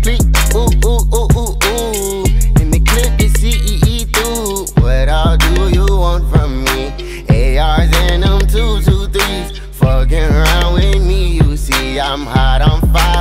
click, ooh, ooh, ooh, ooh, ooh. In the clip, the CEE through. What all do you want from me? ARs and them 223s. Fucking around with me, you see I'm hot, I'm fire.